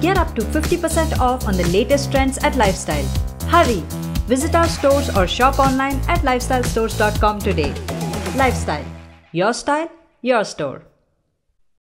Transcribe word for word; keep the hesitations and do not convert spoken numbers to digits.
Get up to fifty percent off on the latest trends at Lifestyle. Hurry! Visit our stores or shop online at lifestyle stores dot com today. Lifestyle. Your style, your store.